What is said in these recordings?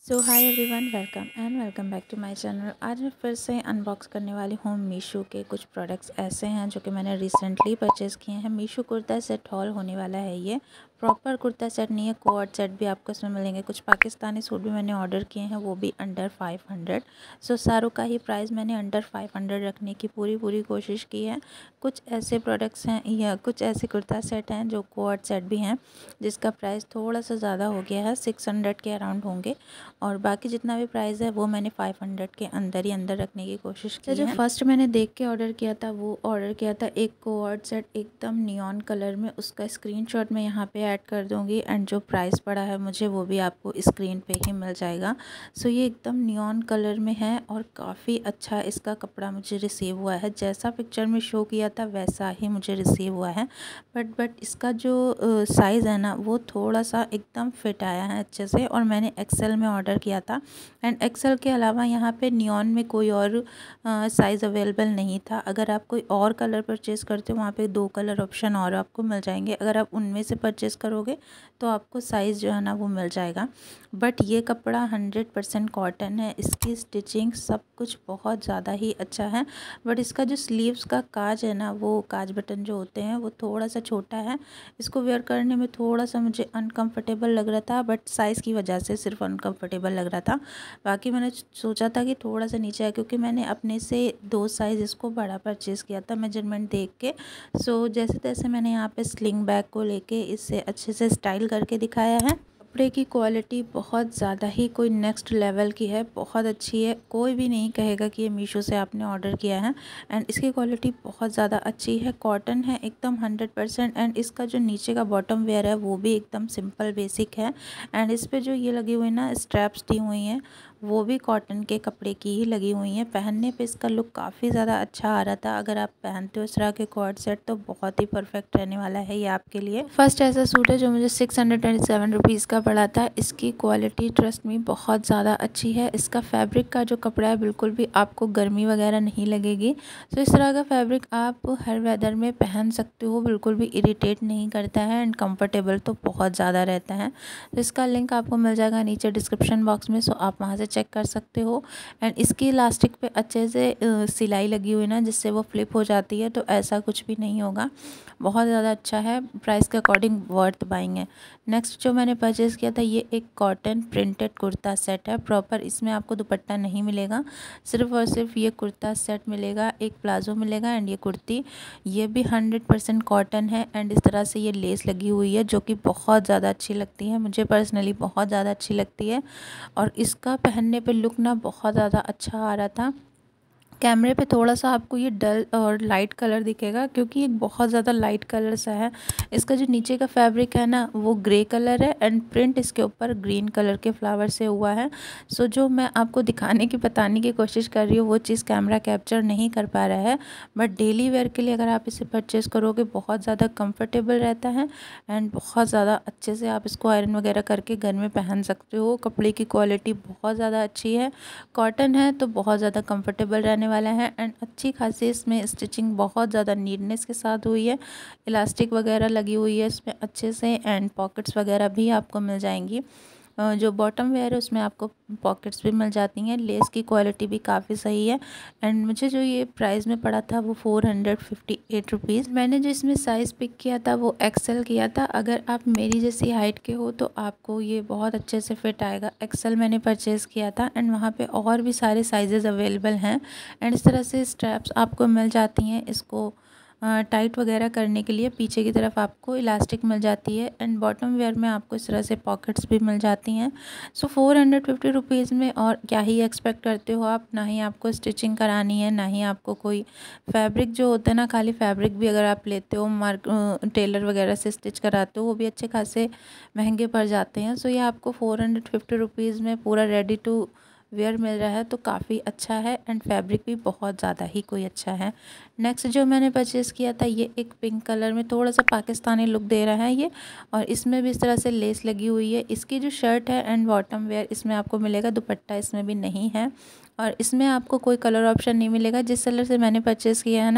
So hi everyone, welcome back to my channel. आज मैं फिर से अनबॉक्स करने वाली हूँ मीशो के कुछ प्रोडक्ट्स ऐसे हैं जो कि मैंने रिसेंटली परचेज़ किए हैं। मीशो कुर्ता सेट हॉल होने वाला है। ये प्रॉपर कुर्ता सेट नहीं है, कोट सेट भी आपको इसमें मिलेंगे। कुछ पाकिस्तानी सूट भी मैंने ऑर्डर किए हैं, वो भी अंडर 500। सो सारों का ही प्राइस मैंने अंडर 500 रखने की पूरी कोशिश की है। कुछ ऐसे प्रोडक्ट्स हैं या कुछ ऐसे कुर्ता सेट हैं जो कोट सेट भी हैं, जिसका प्राइस थोड़ा सा ज़्यादा हो गया है, 600 के अराउंड होंगे। और बाकी जितना भी प्राइस है वो मैंने 500 के अंदर ही अंदर रखने की कोशिश की है। जो फर्स्ट मैंने देख के ऑर्डर किया था वो ऑर्डर किया था एक कोऑर्ड सेट एकदम नियॉन कलर में। उसका स्क्रीनशॉट मैं यहाँ पे ऐड कर दूँगी एंड जो प्राइस पड़ा है मुझे वो भी आपको स्क्रीन पे ही मिल जाएगा। सो ये एकदम नियॉन कलर में है और काफ़ी अच्छा इसका कपड़ा मुझे रिसीव हुआ है। जैसा पिक्चर में शो किया था वैसा ही मुझे रिसीव हुआ है। बट इसका जो साइज़ है ना वो थोड़ा सा एकदम फिट आया है अच्छे से। और मैंने एक्सेल में ऑर्डर किया था एंड एक्सेल के अलावा यहाँ पे नियॉन में कोई और साइज़ अवेलेबल नहीं था। अगर आप कोई और कलर परचेज़ करते हो वहाँ पे 2 कलर ऑप्शन और आपको मिल जाएंगे। अगर आप उनमें से परचेज़ करोगे तो आपको साइज़ जो है ना वो मिल जाएगा। बट ये कपड़ा 100% कॉटन है। इसकी स्टिचिंग सब कुछ बहुत ज़्यादा ही अच्छा है। बट इसका जो स्लीव्स का काज है ना, वो काज बटन जो होते हैं वो थोड़ा सा छोटा है। इसको वेयर करने में थोड़ा सा मुझे अनकंफर्टेबल लग रहा था, बट साइज़ की वजह से सिर्फ अनकंफर्टेबल लग रहा था। बाकी मैंने सोचा था कि थोड़ा सा नीचे है, क्योंकि मैंने अपने से 2 साइज़ इसको बड़ा परचेज़ किया था मेजरमेंट देख के। सो जैसे तैसे मैंने यहाँ पे स्लिंग बैग को लेके इसे अच्छे से स्टाइल करके दिखाया है। कपड़े की क्वालिटी बहुत ज़्यादा ही कोई नेक्स्ट लेवल की है, बहुत अच्छी है। कोई भी नहीं कहेगा कि ये मीशो से आपने ऑर्डर किया है। एंड इसकी क्वालिटी बहुत ज़्यादा अच्छी है, कॉटन है एकदम 100%। एंड इसका जो नीचे का बॉटम वेयर है वो भी एकदम सिंपल बेसिक है। एंड इस पर जो ये लगी हुई ना स्ट्रैप्स दी हुई हैं वो भी कॉटन के कपड़े की ही लगी हुई हैं। पहनने पे इसका लुक काफ़ी ज़्यादा अच्छा आ रहा था। अगर आप पहनते हो इस तरह के कॉर्ड सेट तो बहुत ही परफेक्ट रहने वाला है ये आपके लिए। फर्स्ट ऐसा सूट है जो मुझे 627 रुपीज़ का पड़ा था। इसकी क्वालिटी ट्रस्ट मी बहुत ज़्यादा अच्छी है। इसका फैब्रिक का जो कपड़ा है बिल्कुल भी आपको गर्मी वगैरह नहीं लगेगी। तो इस तरह का फैब्रिक आप हर वेदर में पहन सकते हो, बिल्कुल भी इरिटेट नहीं करता है एंड कंफर्टेबल तो बहुत ज़्यादा रहता है। तो इसका लिंक आपको मिल जाएगा नीचे डिस्क्रिप्शन बॉक्स में, सो आप वहाँ से चेक कर सकते हो। एंड इसकी इलास्टिक पे अच्छे से सिलाई लगी हुई ना, जिससे वो फ्लिप हो जाती है, तो ऐसा कुछ भी नहीं होगा। बहुत ज़्यादा अच्छा है, प्राइस के अकॉर्डिंग वर्थ बाइंग है। नेक्स्ट जो मैंने परचेज़ किया था ये एक कॉटन प्रिंटेड कुर्ता सेट है प्रॉपर। इसमें आपको दुपट्टा नहीं मिलेगा, सिर्फ और सिर्फ ये कुर्ता सेट मिलेगा। एक प्लाजो मिलेगा एंड ये कुर्ती, ये भी 100% कॉटन है। एंड इस तरह से ये लेस लगी हुई है जो कि बहुत ज़्यादा अच्छी लगती है, मुझे पर्सनली बहुत ज़्यादा अच्छी लगती है। और इसका पहनने पे लुक ना बहुत ज़्यादा अच्छा आ रहा था। कैमरे पे थोड़ा सा आपको ये डल और लाइट कलर दिखेगा, क्योंकि ये बहुत ज़्यादा लाइट कलर सा है। इसका जो नीचे का फैब्रिक है ना वो ग्रे कलर है एंड प्रिंट इसके ऊपर ग्रीन कलर के फ्लावर से हुआ है। सो जो मैं आपको दिखाने की बताने की कोशिश कर रही हूँ वो चीज़ कैमरा कैप्चर नहीं कर पा रहा है। बट डेली वेयर के लिए अगर आप इसे परचेज़ करोगे बहुत ज़्यादा कम्फर्टेबल रहता है एंड बहुत ज़्यादा अच्छे से आप इसको आयरन वगैरह करके घर में पहन सकते हो। कपड़े की क्वालिटी बहुत ज़्यादा अच्छी है, कॉटन है तो बहुत ज़्यादा कंफर्टेबल रहने वाला है। एंड अच्छी खासी इसमें स्टिचिंग बहुत ज़्यादा नीटनेस के साथ हुई है, इलास्टिक वगैरह लगी हुई है इसमें अच्छे से। एंड पॉकेट्स वगैरह भी आपको मिल जाएंगी। जो बॉटम वेयर है उसमें आपको पॉकेट्स भी मिल जाती हैं। लेस की क्वालिटी भी काफ़ी सही है। एंड मुझे जो ये प्राइस में पड़ा था वो 458 रुपीज़। मैंने जो इसमें साइज़ पिक किया था वो एक्सेल किया था। अगर आप मेरी जैसी हाइट के हो तो आपको ये बहुत अच्छे से फिट आएगा। एक्सेल मैंने परचेज़ किया था एंड वहाँ पे और भी सारे साइजेज़ अवेलेबल हैं। एंड इस तरह से स्ट्रैप्स आपको मिल जाती हैं इसको टाइट वगैरह करने के लिए। पीछे की तरफ आपको इलास्टिक मिल जाती है एंड बॉटम वेयर में आपको इस तरह से पॉकेट्स भी मिल जाती हैं। सो 450 रुपीज़ में और क्या ही एक्सपेक्ट करते हो आप। ना ही आपको स्टिचिंग करानी है, ना ही आपको कोई फैब्रिक जो होता है ना, खाली फैब्रिक भी अगर आप लेते हो टेलर वगैरह से स्टिच कराते हो वो भी अच्छे खासे महंगे पड़ जाते हैं। सो ये आपको 450 रुपीज़ में पूरा रेडी टू वेयर मिल रहा है तो काफ़ी अच्छा है एंड फैब्रिक भी बहुत ज़्यादा ही कोई अच्छा है। नेक्स्ट जो मैंने परचेज़ किया था ये एक पिंक कलर में थोड़ा सा पाकिस्तानी लुक दे रहा है ये, और इसमें भी इस तरह से लेस लगी हुई है। इसकी जो शर्ट है एंड बॉटम वेयर इसमें आपको मिलेगा, दुपट्टा इसमें भी नहीं है और इसमें आपको कोई कलर ऑप्शन नहीं मिलेगा। जिस सेलर से मैंने परचेज़ किया है ना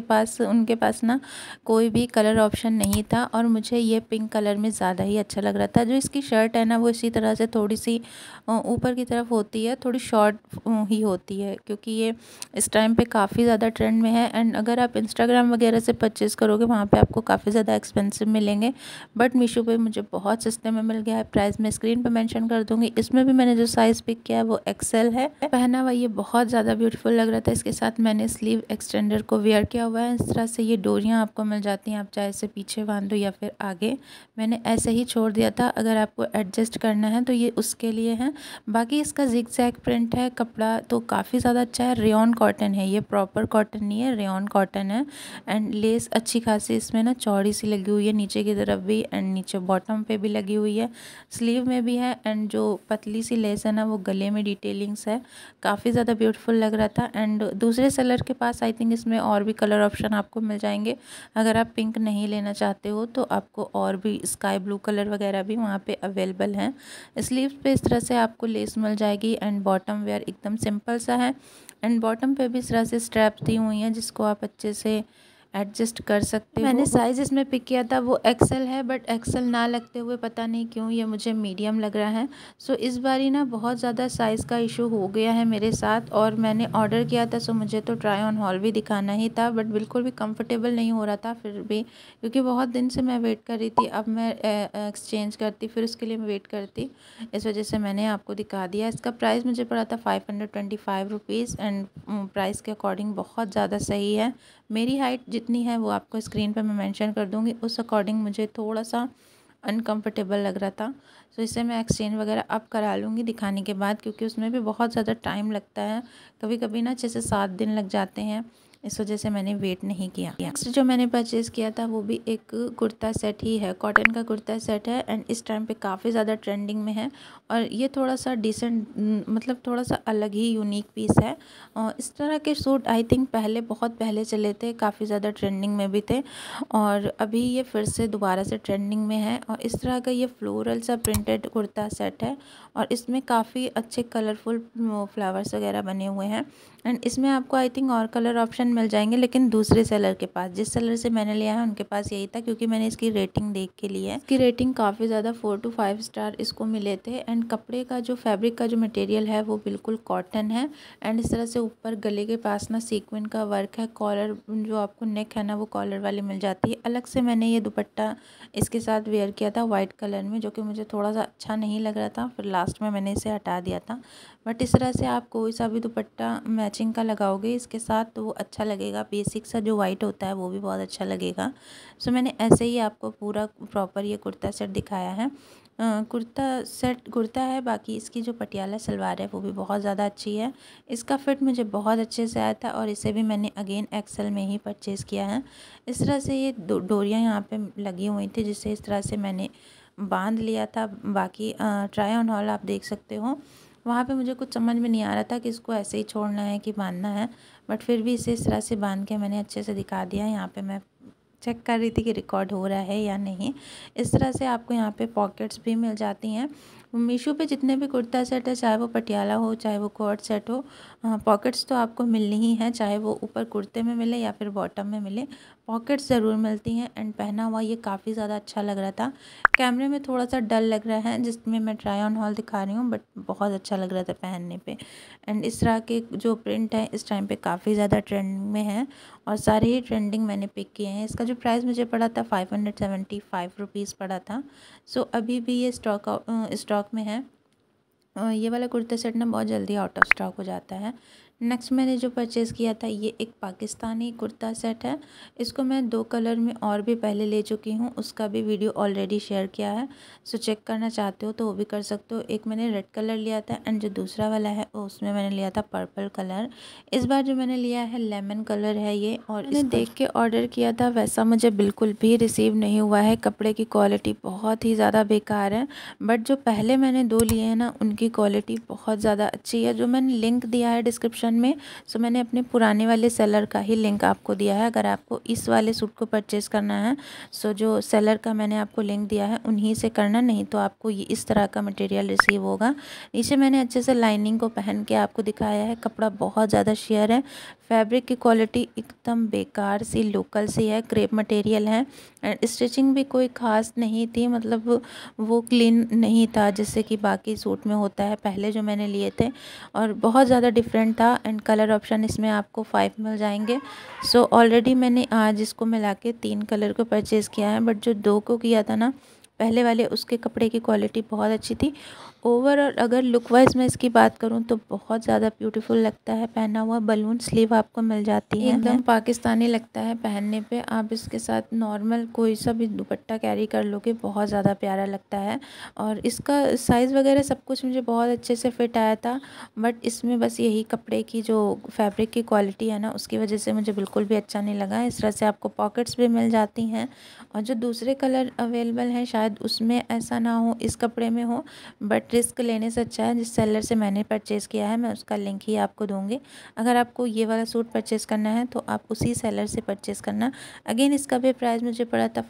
उनके पास ना कोई भी कलर ऑप्शन नहीं था और मुझे ये पिंक कलर में ज़्यादा ही अच्छा लग रहा था। जो इसकी शर्ट है ना वो इसी तरह से थोड़ी सी ऊपर की तरफ होती है, थोड़ी शॉर्ट ही होती है क्योंकि ये इस टाइम पे काफ़ी ज़्यादा ट्रेंड में है। एंड अगर आप इंस्टाग्राम वगैरह से परचेज़ करोगे वहाँ पे आपको काफ़ी ज़्यादा एक्सपेंसिव मिलेंगे, बट मीशो पे मुझे बहुत सस्ते में मिल गया है। प्राइस मैं स्क्रीन पे मेंशन कर दूँगी। इसमें भी मैंने जो साइज़ पिक किया है वो एक्सेल है। पहना हुआ ये बहुत ज़्यादा ब्यूटीफुल लग रहा था। इसके साथ मैंने स्लीव एक्सटेंडर को वेयर किया हुआ है। इस तरह से ये डोरियाँ आपको मिल जाती हैं, आप चाहे इसे पीछे बांध दो या फिर आगे। मैंने ऐसे ही छोड़ दिया था, अगर आपको एडजस्ट करना है तो ये उसके लिए है। बाकी इसका जिग जैग प्रिंट है, कपड़ा तो काफ़ी ज़्यादा अच्छा है। रेयॉन कॉटन है ये, प्रॉपर कॉटन नहीं है, रेयॉन कॉटन है। एंड लेस अच्छी खासी इसमें ना चौड़ी सी लगी हुई है नीचे की तरफ भी एंड नीचे बॉटम पे भी लगी हुई है, स्लीव में भी है। एंड जो पतली सी लेस है ना वो गले में डिटेलिंग्स है, काफ़ी ज़्यादा ब्यूटीफुल लग रहा था। एंड दूसरे सेलर के पास आई थिंक इसमें और भी कलर ऑप्शन आपको मिल जाएंगे। अगर आप पिंक नहीं लेना चाहते हो तो आपको और भी स्काई ब्लू कलर वगैरह भी वहाँ पे अवेलेबल हैं। स्लीव्स पे इस तरह से आपको लेस मिल जाएगी एंड बॉटम वेयर एकदम सिंपल सा है एंड बॉटम पे भी इस तरह से स्ट्रैप्स दी हुई हैं जिसको आप अच्छे से एडजस्ट कर सकते हो। मैंने साइज़ इसमें पिक किया था वो एक्सेल है, बट एक्सेल ना लगते हुए पता नहीं क्यों ये मुझे मीडियम लग रहा है। सो इस बारी ना बहुत ज़्यादा साइज़ का इशू हो गया है मेरे साथ, और मैंने ऑर्डर किया था सो मुझे तो ट्राई ऑन हॉल भी दिखाना ही था, बट बिल्कुल भी कंफर्टेबल नहीं हो रहा था फिर भी, क्योंकि बहुत दिन से मैं वेट कर रही थी। अब मैं एक्सचेंज करती फिर उसके लिए मैं वेट करती, इस वजह से मैंने आपको दिखा दिया। इसका प्राइस मुझे पड़ा था 525 रुपीज़ एंड प्राइस के अकॉर्डिंग बहुत ज़्यादा सही है। मेरी हाइट जितनी है वो आपको स्क्रीन पे मैं मेंशन कर दूंगी, उस अकॉर्डिंग मुझे थोड़ा सा अनकंफर्टेबल लग रहा था। सो इसे मैं एक्सचेंज वगैरह अब करा लूँगी दिखाने के बाद, क्योंकि उसमें भी बहुत ज़्यादा टाइम लगता है, कभी कभी ना 6 से 7 दिन लग जाते हैं, इस वजह से मैंने वेट नहीं किया। नेक्स्ट जो मैंने परचेज़ किया था वो भी एक कुर्ता सेट ही है, कॉटन का कुर्ता सेट है एंड इस टाइम पे काफ़ी ज़्यादा ट्रेंडिंग में है और ये थोड़ा सा डिसेंट मतलब थोड़ा सा अलग ही यूनिक पीस है। और इस तरह के सूट आई थिंक पहले बहुत पहले चले थे, काफ़ी ज़्यादा ट्रेंडिंग में भी थे और अभी ये फिर से दोबारा से ट्रेंडिंग में है। और इस तरह का ये फ्लोरल सा प्रिंटेड कुर्ता सेट है और इसमें काफ़ी अच्छे कलरफुल फ्लावर्स वगैरह बने हुए हैं एंड इसमें आपको आई थिंक और कलर ऑप्शन मिल जाएंगे, लेकिन दूसरे सेलर के पास, जिस सेलर से मैंने लिया है उनके पास यही था, क्योंकि मैंने इसकी रेटिंग देख के ली है। इसकी रेटिंग काफ़ी ज़्यादा 4 to 5 स्टार इसको मिले थे एंड कपड़े का जो फैब्रिक का जो मटेरियल है वो बिल्कुल कॉटन है एंड इस तरह से ऊपर गले के पास ना सीक्वेंस का वर्क है। कॉलर जो आपको नेक है ना वो कॉलर वाली मिल जाती है। अलग से मैंने ये दुपट्टा इसके साथ वेयर किया था वाइट कलर में, जो कि मुझे थोड़ा सा अच्छा नहीं लग रहा था, फिर लास्ट में मैंने इसे हटा दिया था। बट इस तरह से आप कोई सा भी दुपट्टा मैचिंग का लगाओगे इसके साथ तो वो अच्छा लगेगा। बेसिक सा जो वाइट होता है वो भी बहुत अच्छा लगेगा। सो मैंने ऐसे ही आपको पूरा प्रॉपर ये कुर्ता सेट दिखाया है। कुर्ता है, बाकी इसकी जो पटियाला सलवार है वो भी बहुत ज़्यादा अच्छी है। इसका फिट मुझे बहुत अच्छे से आया था और इसे भी मैंने अगेन एक्सेल में ही परचेज़ किया है। इस तरह से ये डोरियाँ यहाँ पे लगी हुई थी जिससे इस तरह से मैंने बांध लिया था। बाकी ट्राई ऑन हॉल आप देख सकते हो, वहाँ पे मुझे कुछ समझ में नहीं आ रहा था कि इसको ऐसे ही छोड़ना है कि बांधना है, बट फिर भी इसे इस तरह से बांध के मैंने अच्छे से दिखा दिया। यहाँ पे मैं चेक कर रही थी कि रिकॉर्ड हो रहा है या नहीं। इस तरह से आपको यहाँ पे पॉकेट्स भी मिल जाती हैं। मीशो पे जितने भी कुर्ता सेट है, चाहे वो पटियाला हो चाहे वो कोट सेट हो, पॉकेट्स तो आपको मिलनी ही है, चाहे वो ऊपर कुर्ते में मिले या फिर बॉटम में मिले, पॉकेट्स ज़रूर मिलती हैं। एंड पहना हुआ ये काफ़ी ज़्यादा अच्छा लग रहा था। कैमरे में थोड़ा सा डल लग रहा है जिसमें मैं ट्राई ऑन हॉल दिखा रही हूँ, बट बहुत अच्छा लग रहा था पहनने पे। एंड इस तरह के जो प्रिंट है इस टाइम पे काफ़ी ज़्यादा ट्रेंडिंग में है और सारे ही ट्रेंडिंग मैंने पिक किए हैं। इसका जो प्राइस मुझे पड़ा था 575 रुपीज़ पड़ा था। सो अभी भी ये स्टॉक में है। ये वाला कुर्ता सेट ना बहुत जल्दी आउट ऑफ स्टॉक हो जाता है। नेक्स्ट मैंने जो परचेज़ किया था ये एक पाकिस्तानी कुर्ता सेट है। इसको मैं 2 कलर में और भी पहले ले चुकी हूँ, उसका भी वीडियो ऑलरेडी शेयर किया है। सो चेक करना चाहते हो तो वो भी कर सकते हो। एक मैंने रेड कलर लिया था एंड जो दूसरा वाला है उसमें मैंने लिया था पर्पल कलर। इस बार जो मैंने लिया है लेमन कलर है ये, और मैंने देख के ऑर्डर किया था वैसा मुझे बिल्कुल भी रिसीव नहीं हुआ है। कपड़े की क्वालिटी बहुत ही ज़्यादा बेकार है, बट जो पहले मैंने 2 लिए हैं ना उनकी क्वालिटी बहुत ज़्यादा अच्छी है। जो मैंने लिंक दिया है डिस्क्रिप्शन में, सो मैंने अपने पुराने वाले सेलर का ही लिंक आपको दिया है। अगर आपको इस वाले सूट को परचेज़ करना है सो जो सेलर का मैंने आपको लिंक दिया है उन्हीं से करना, नहीं तो आपको ये इस तरह का मटेरियल रिसीव होगा। नीचे मैंने अच्छे से लाइनिंग को पहन के आपको दिखाया है। कपड़ा बहुत ज़्यादा शेयर है, फैब्रिक की क्वालिटी एकदम बेकार सी लोकल सी है, क्रेप मटेरियल है एंड स्टिचिंग भी कोई ख़ास नहीं थी, मतलब वो क्लीन नहीं था जैसे कि बाकी सूट में होता है पहले जो मैंने लिए थे, और बहुत ज़्यादा डिफरेंट था। एंड कलर ऑप्शन इसमें आपको 5 मिल जाएंगे। सो ऑलरेडी मैंने आज इसको मिला के 3 कलर को परचेज़ किया है, बट जो 2 को किया था ना पहले वाले उसके कपड़े की क्वालिटी बहुत अच्छी थी। ओवरऑल अगर लुक वाइज मैं इसकी बात करूं तो बहुत ज़्यादा ब्यूटीफुल लगता है। पहना हुआ बलून स्लीव आपको मिल जाती है, एकदम पाकिस्तानी लगता है पहनने पे। आप इसके साथ नॉर्मल कोई सा भी दुपट्टा कैरी कर लोगे, बहुत ज़्यादा प्यारा लगता है। और इसका साइज़ वगैरह सब कुछ मुझे बहुत अच्छे से फिट आया था, बट इसमें बस यही कपड़े की जो फैब्रिक की क्वालिटी है ना उसकी वजह से मुझे बिल्कुल भी अच्छा नहीं लगा। इस तरह से आपको पॉकेट्स भी मिल जाती हैं, और जो दूसरे कलर अवेलेबल हैं शायद उसमें ऐसा ना हो, इस कपड़े में हो, बट रिस्क लेने से अच्छा है जिस सेलर से मैंने परचेज़ किया है मैं उसका लिंक ही आपको दूंगी। अगर आपको ये वाला सूट परचेज़ करना है तो आप उसी सेलर से परचेज़ करना। अगेन इसका भी प्राइस मुझे पड़ा था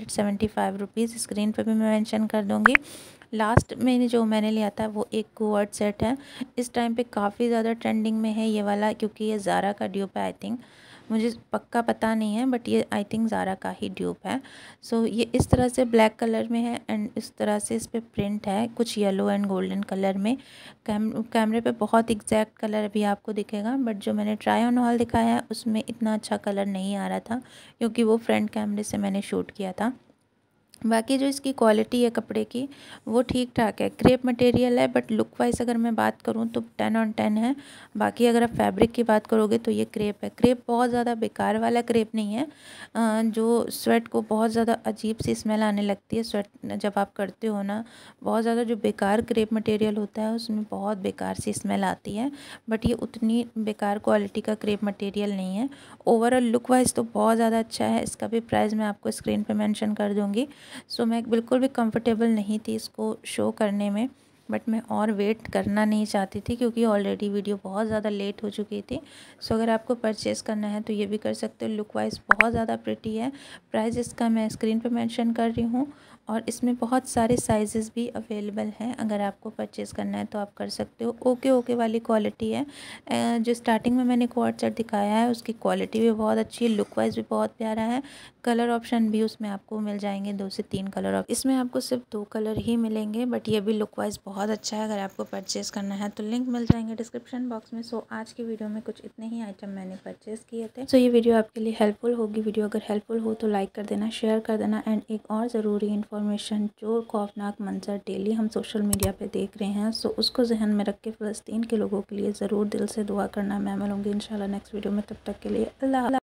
575 रुपीज़, स्क्रीन पर भी मैं मेंशन कर दूँगी। लास्ट में जो मैंने लिया था वो एक कोवर्ट सेट है। इस टाइम पे काफ़ी ज़्यादा ट्रेंडिंग में है ये वाला, क्योंकि ये ज़ारा का ड्यूप है आई थिंक, मुझे पक्का पता नहीं है बट ये आई थिंक ज़ारा का ही ड्यूप है। सो ये इस तरह से ब्लैक कलर में है एंड इस तरह से इस पर प्रिंट है कुछ येलो एंड गोल्डन कलर में। कैमरे पे बहुत एग्जैक्ट कलर भी आपको दिखेगा, बट जो मैंने ट्राई ऑन हॉल दिखाया है उसमें इतना अच्छा कलर नहीं आ रहा था क्योंकि वो फ्रंट कैमरे से मैंने शूट किया था। बाकी जो इसकी क्वालिटी है कपड़े की वो ठीक ठाक है, क्रेप मटेरियल है, बट लुक वाइज अगर मैं बात करूँ तो 10 ऑन 10 है। बाकी अगर आप फैब्रिक की बात करोगे तो ये क्रेप है। क्रेप बहुत ज़्यादा बेकार वाला क्रेप नहीं है, जो स्वेट को बहुत ज़्यादा अजीब सी स्मेल आने लगती है स्वेट जब आप करते हो ना। बहुत ज़्यादा जो बेकार क्रेप मटेरियल होता है उसमें बहुत बेकार सी स्मेल आती है, बट ये उतनी बेकार क्वालिटी का क्रेप मटेरियल नहीं है। ओवरऑल लुक वाइज तो बहुत ज़्यादा अच्छा है। इसका भी प्राइस मैं आपको स्क्रीन पे मेंशन कर दूँगी। सो मैं बिल्कुल भी कंफर्टेबल नहीं थी इसको शो करने में, बट मैं और वेट करना नहीं चाहती थी क्योंकि ऑलरेडी वीडियो बहुत ज़्यादा लेट हो चुकी थी। सो अगर आपको परचेज़ करना है तो ये भी कर सकते हो। लुक वाइज बहुत ज़्यादा प्रिटी है। प्राइस इसका मैं स्क्रीन पे मेंशन कर रही हूँ, और इसमें बहुत सारे साइजेस भी अवेलेबल हैं। अगर आपको परचेज़ करना है तो आप कर सकते हो। ओके ओके वाली क्वालिटी है। जो स्टार्टिंग में मैंने कोट सेट दिखाया है उसकी क्वालिटी भी बहुत अच्छी है, लुक वाइज भी बहुत प्यारा है। कलर ऑप्शन भी उसमें आपको मिल जाएंगे 2 से 3 कलर। इसमें आपको सिर्फ 2 कलर ही मिलेंगे, बट ये भी लुक वाइज बहुत अच्छा है। अगर आपको परचेज़ करना है तो लिंक मिल जाएंगे डिस्क्रिप्शन बॉक्स में। सो आज की वीडियो में कुछ इतने ही आइटम मैंने परचेज़ किए थे। सो ये वीडियो आपके लिए हेल्पफुल होगी। वीडियो अगर हेल्पफुल हो तो लाइक कर देना, शेयर कर देना। एंड एक और ज़रूरी इन्फॉर्मेशन, जो खौफनाक मंजर डेली हम सोशल मीडिया पर देख रहे हैं सो उसको जहन में रख के फ़लस्तीन के लोगों के लिए ज़रूर दिल से दुआ करना। मैं मिलूँगी इंशाल्लाह नेक्स्ट वीडियो में, तब तक के लिए अल्लाह।